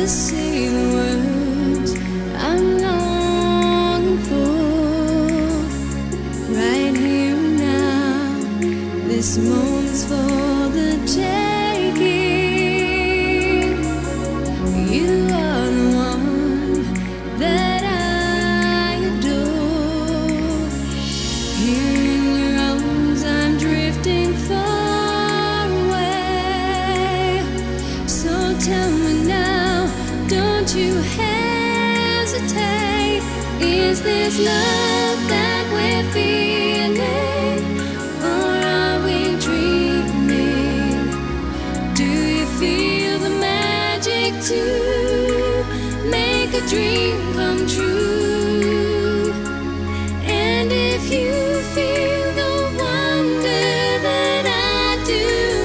say the words I'm longing for. Right here and now, this moment's for the taking. You are the one that I adore. Here in your arms I'm drifting far away. So tell me now, don't you hesitate. Is this love that we're feeling, or are we dreaming? Do you feel the magic to make a dream come true? And if you feel the wonder that I do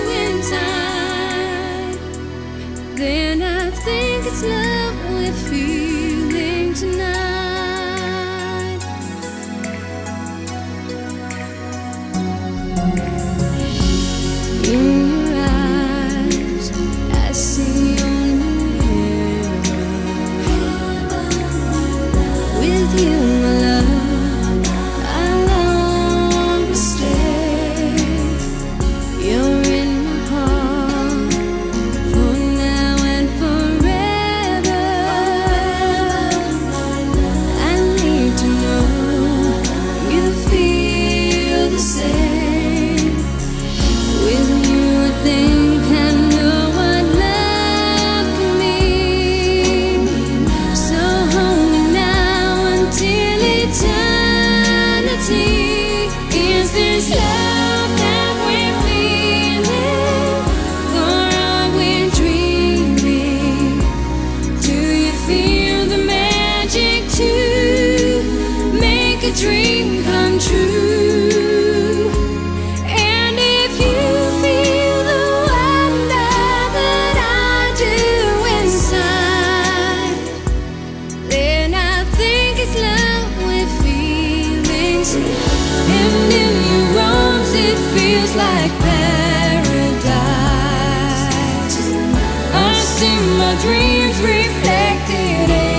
inside, then I think it's love we're feeling tonight. In your eyes, I see only heaven. With you, my love, I long to stay. You're in my heart for now and forever. I need to know you feel the same. With you, I think I know what love can mean. So hold me now until eternity. Is this love that we're feeling, or are we dreaming? Do you feel the magic to make a dream come true? And if you feel the wonder that I do inside, then I think it's love we're feeling tonight. And in your arms it feels like paradise. I see my dreams reflected in